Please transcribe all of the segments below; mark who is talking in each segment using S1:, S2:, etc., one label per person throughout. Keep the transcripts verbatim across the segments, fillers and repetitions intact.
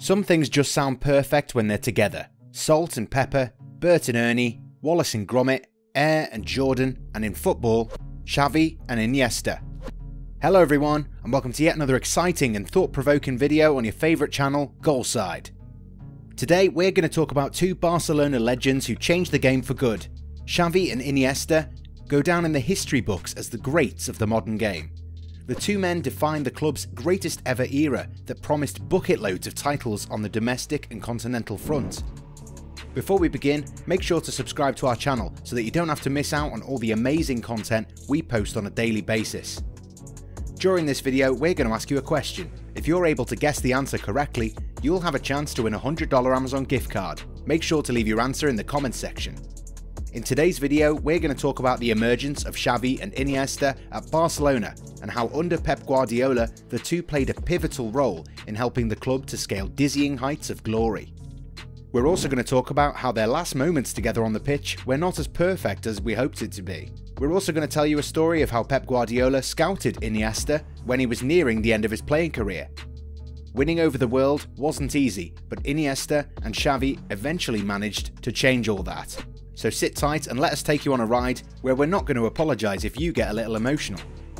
S1: Some things just sound perfect when they're together. Salt and pepper, Bert and Ernie, Wallace and Gromit, Air and Jordan, and in football, Xavi and Iniesta. Hello everyone, and welcome to yet another exciting and thought-provoking video on your favourite channel, GoalSide. Today we're going to talk about two Barcelona legends who changed the game for good. Xavi and Iniesta go down in the history books as the greats of the modern game. The two men defined the club's greatest ever era that promised bucket loads of titles on the domestic and continental front. Before we begin, make sure to subscribe to our channel so that you don't have to miss out on all the amazing content we post on a daily basis. During this video, we're going to ask you a question. If you're able to guess the answer correctly, you'll have a chance to win a one hundred dollar Amazon gift card. Make sure to leave your answer in the comments section. In today's video, we're going to talk about the emergence of Xavi and Iniesta at Barcelona and how under Pep Guardiola, the two played a pivotal role in helping the club to scale dizzying heights of glory. We're also going to talk about how their last moments together on the pitch were not as perfect as we hoped it to be. We're also going to tell you a story of how Pep Guardiola scouted Iniesta when he was nearing the end of his playing career. Winning over the world wasn't easy, but Iniesta and Xavi eventually managed to change all that. So sit tight and let us take you on a ride where we're not going to apologise if you get a little emotional.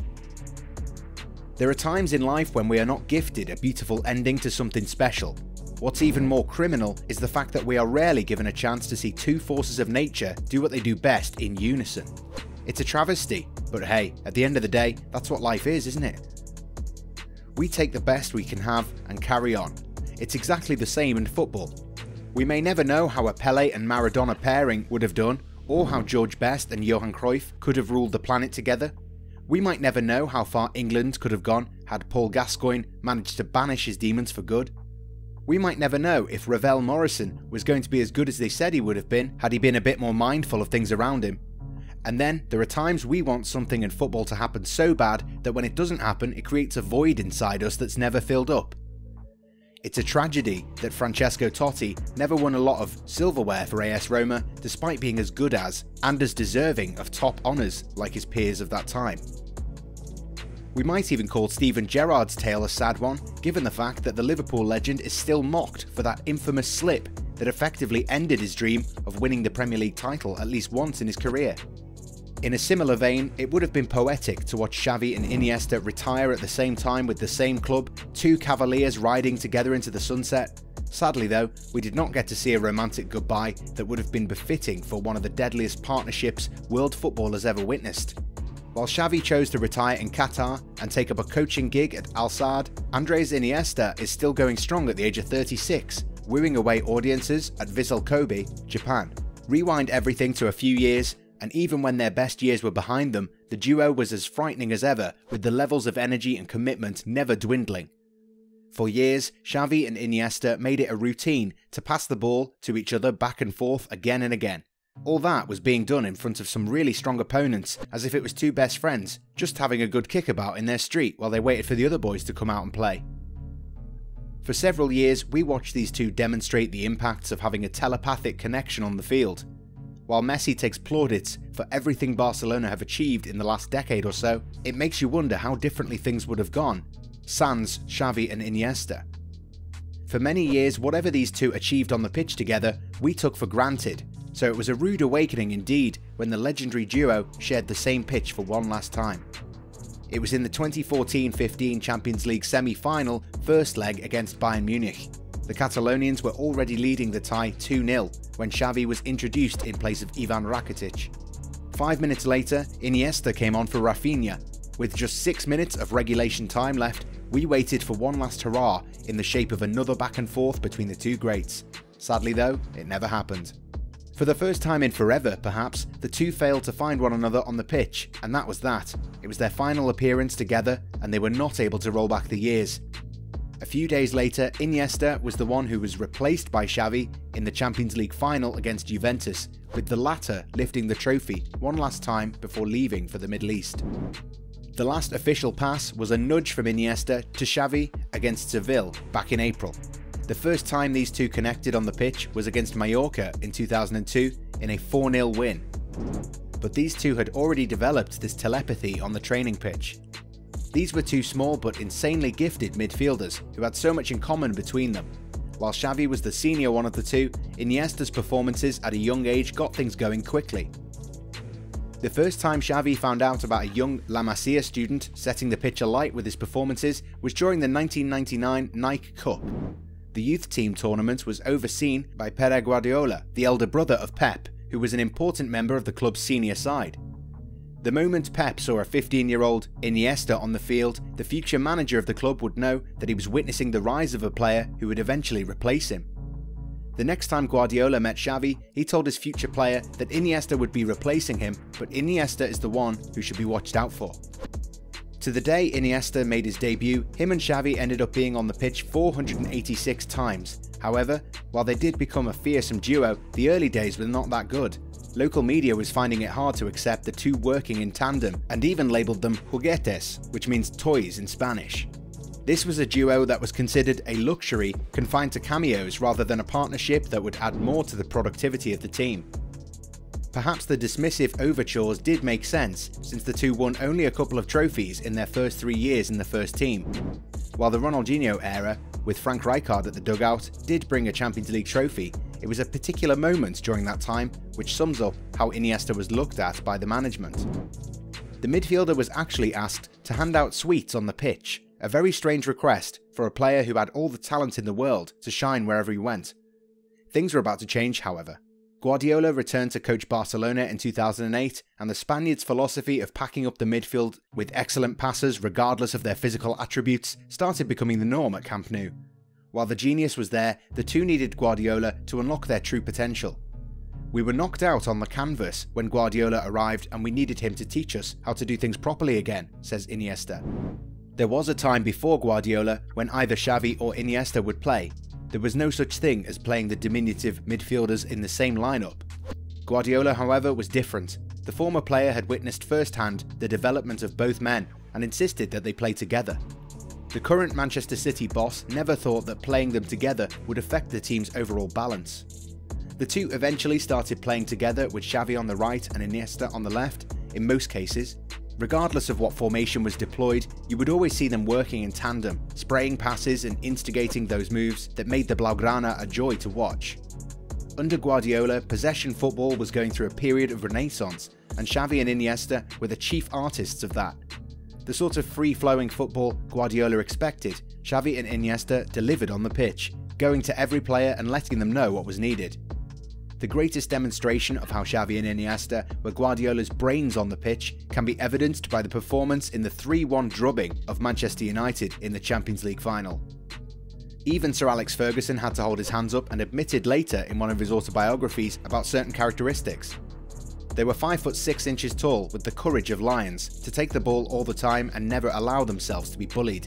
S1: There are times in life when we are not gifted a beautiful ending to something special. What's even more criminal is the fact that we are rarely given a chance to see two forces of nature do what they do best in unison. It's a travesty, but hey, at the end of the day, that's what life is, isn't it? We take the best we can have and carry on. It's exactly the same in football. We may never know how a Pele and Maradona pairing would have done, or how George Best and Johan Cruyff could have ruled the planet together. We might never know how far England could have gone had Paul Gascoigne managed to banish his demons for good. We might never know if Ravel Morrison was going to be as good as they said he would have been had he been a bit more mindful of things around him. And then there are times we want something in football to happen so bad that when it doesn't happen, it creates a void inside us that's never filled up. It's a tragedy that Francesco Totti never won a lot of silverware for A S Roma despite being as good as and as deserving of top honours like his peers of that time. We might even call Steven Gerrard's tale a sad one, given the fact that the Liverpool legend is still mocked for that infamous slip that effectively ended his dream of winning the Premier League title at least once in his career. In a similar vein, it would have been poetic to watch Xavi and Iniesta retire at the same time with the same club, two cavaliers riding together into the sunset. Sadly though, we did not get to see a romantic goodbye that would have been befitting for one of the deadliest partnerships world football has ever witnessed. While Xavi chose to retire in Qatar and take up a coaching gig at Al Sadd, Andres Iniesta is still going strong at the age of thirty-six, wooing away audiences at Vissel Kobe, Japan. Rewind everything to a few years, and even when their best years were behind them, the duo was as frightening as ever, with the levels of energy and commitment never dwindling. For years, Xavi and Iniesta made it a routine to pass the ball to each other back and forth again and again. All that was being done in front of some really strong opponents, as if it was two best friends, just having a good kickabout in their street while they waited for the other boys to come out and play. For several years, we watched these two demonstrate the impacts of having a telepathic connection on the field. While Messi takes plaudits for everything Barcelona have achieved in the last decade or so, it makes you wonder how differently things would have gone, sans Xavi and Iniesta. For many years, whatever these two achieved on the pitch together, we took for granted, so it was a rude awakening indeed when the legendary duo shared the same pitch for one last time. It was in the twenty fourteen fifteen Champions League semi-final first leg against Bayern Munich. The Catalonians were already leading the tie two nil when Xavi was introduced in place of Ivan Rakitic. Five minutes later, Iniesta came on for Rafinha. With just six minutes of regulation time left, we waited for one last hurrah in the shape of another back and forth between the two greats. Sadly though, it never happened. For the first time in forever, perhaps, the two failed to find one another on the pitch, and that was that. It was their final appearance together, and they were not able to roll back the years. A few days later, Iniesta was the one who was replaced by Xavi in the Champions League final against Juventus, with the latter lifting the trophy one last time before leaving for the Middle East. The last official pass was a nudge from Iniesta to Xavi against Seville back in April. The first time these two connected on the pitch was against Mallorca in two thousand two in a four nil win. But these two had already developed this telepathy on the training pitch. These were two small but insanely gifted midfielders who had so much in common between them. While Xavi was the senior one of the two, Iniesta's performances at a young age got things going quickly. The first time Xavi found out about a young La Masia student setting the pitch alight with his performances was during the nineteen ninety-nine Nike Cup. The youth team tournament was overseen by Pere Guardiola, the elder brother of Pep, who was an important member of the club's senior side. The moment Pep saw a fifteen-year-old Iniesta on the field, the future manager of the club would know that he was witnessing the rise of a player who would eventually replace him. The next time Guardiola met Xavi, he told his future player that Iniesta would be replacing him, but Iniesta is the one who should be watched out for. To the day Iniesta made his debut, him and Xavi ended up being on the pitch four hundred eighty-six times. However, while they did become a fearsome duo, the early days were not that good. Local media was finding it hard to accept the two working in tandem, and even labelled them juguetes, which means toys in Spanish. This was a duo that was considered a luxury, confined to cameos rather than a partnership that would add more to the productivity of the team. Perhaps the dismissive overtures did make sense, since the two won only a couple of trophies in their first three years in the first team. While the Ronaldinho era, with Frank Rijkaard at the dugout, did bring a Champions League trophy, it was a particular moment during that time which sums up how Iniesta was looked at by the management. The midfielder was actually asked to hand out sweets on the pitch, a very strange request for a player who had all the talent in the world to shine wherever he went. Things were about to change, however. Guardiola returned to coach Barcelona in two thousand eight, and the Spaniards' philosophy of packing up the midfield with excellent passers regardless of their physical attributes started becoming the norm at Camp Nou. While the genius was there, the two needed Guardiola to unlock their true potential. We were knocked out on the canvas when Guardiola arrived, and we needed him to teach us how to do things properly again, says Iniesta. There was a time before Guardiola when either Xavi or Iniesta would play. There was no such thing as playing the diminutive midfielders in the same lineup. Guardiola, however, was different. The former player had witnessed firsthand the development of both men and insisted that they play together. The current Manchester City boss never thought that playing them together would affect the team's overall balance. The two eventually started playing together with Xavi on the right and Iniesta on the left, in most cases. Regardless of what formation was deployed, you would always see them working in tandem, spraying passes and instigating those moves that made the Blaugrana a joy to watch. Under Guardiola, possession football was going through a period of renaissance, and Xavi and Iniesta were the chief artists of that. The sort of free-flowing football Guardiola expected, Xavi and Iniesta delivered on the pitch, going to every player and letting them know what was needed. The greatest demonstration of how Xavi and Iniesta were Guardiola's brains on the pitch can be evidenced by the performance in the three one drubbing of Manchester United in the Champions League final. Even Sir Alex Ferguson had to hold his hands up and admitted later in one of his autobiographies about certain characteristics. They were five foot six inches tall with the courage of lions, to take the ball all the time and never allow themselves to be bullied.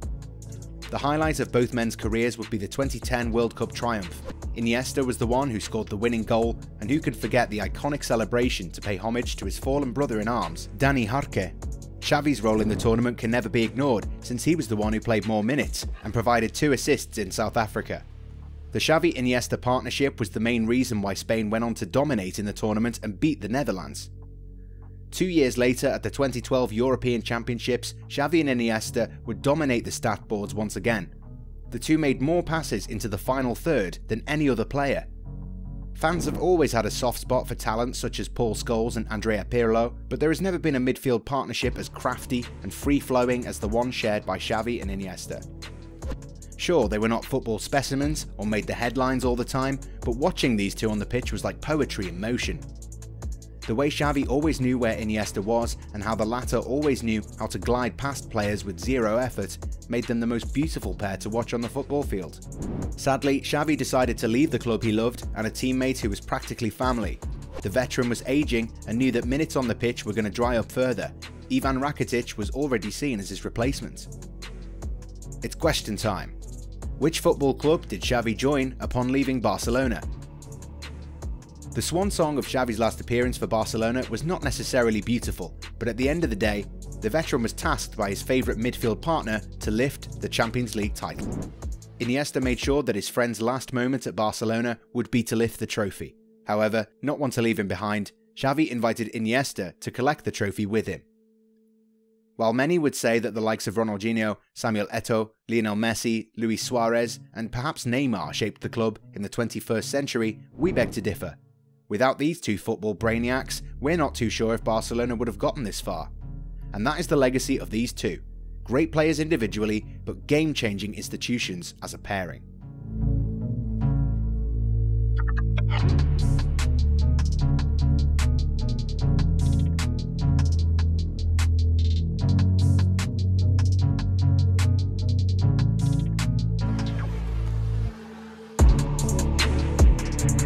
S1: The highlight of both men's careers would be the twenty ten World Cup triumph. Iniesta was the one who scored the winning goal, and who could forget the iconic celebration to pay homage to his fallen brother in arms, Dani Jarque. Xavi's role in the tournament can never be ignored, since he was the one who played more minutes and provided two assists in South Africa. The Xavi-Iniesta partnership was the main reason why Spain went on to dominate in the tournament and beat the Netherlands. Two years later, at the twenty twelve European Championships, Xavi and Iniesta would dominate the stat boards once again. The two made more passes into the final third than any other player. Fans have always had a soft spot for talent such as Paul Scholes and Andrea Pirlo, but there has never been a midfield partnership as crafty and free-flowing as the one shared by Xavi and Iniesta. Sure, they were not football specimens or made the headlines all the time, but watching these two on the pitch was like poetry in motion. The way Xavi always knew where Iniesta was, and how the latter always knew how to glide past players with zero effort, made them the most beautiful pair to watch on the football field. Sadly, Xavi decided to leave the club he loved and a teammate who was practically family. The veteran was aging and knew that minutes on the pitch were going to dry up further. Ivan Rakitic was already seen as his replacement. It's question time. Which football club did Xavi join upon leaving Barcelona? The swan song of Xavi's last appearance for Barcelona was not necessarily beautiful, but at the end of the day, the veteran was tasked by his favourite midfield partner to lift the Champions League title. Iniesta made sure that his friend's last moment at Barcelona would be to lift the trophy. However, not one to leave him behind, Xavi invited Iniesta to collect the trophy with him. While many would say that the likes of Ronaldinho, Samuel Eto'o, Lionel Messi, Luis Suarez, and perhaps Neymar shaped the club in the twenty-first century, we beg to differ. Without these two football brainiacs, we're not too sure if Barcelona would have gotten this far. And that is the legacy of these two. Great players individually, but game-changing institutions as a pairing.